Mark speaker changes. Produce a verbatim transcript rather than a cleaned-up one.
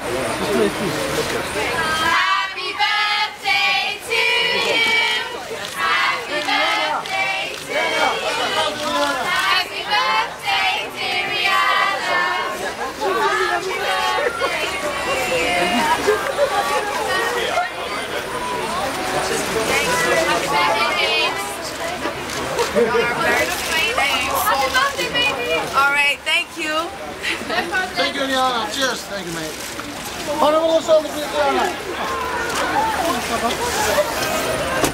Speaker 1: Happy birthday to you. Happy birthday to you. Happy birthday, dear Rihanna. Happy birthday to you. Happy birthday, James. Happy birthday, baby. All right, thank you.
Speaker 2: Thank you, Rihanna. Cheers. Thank you, mate. Hold on a little shoulder, please, Rihanna.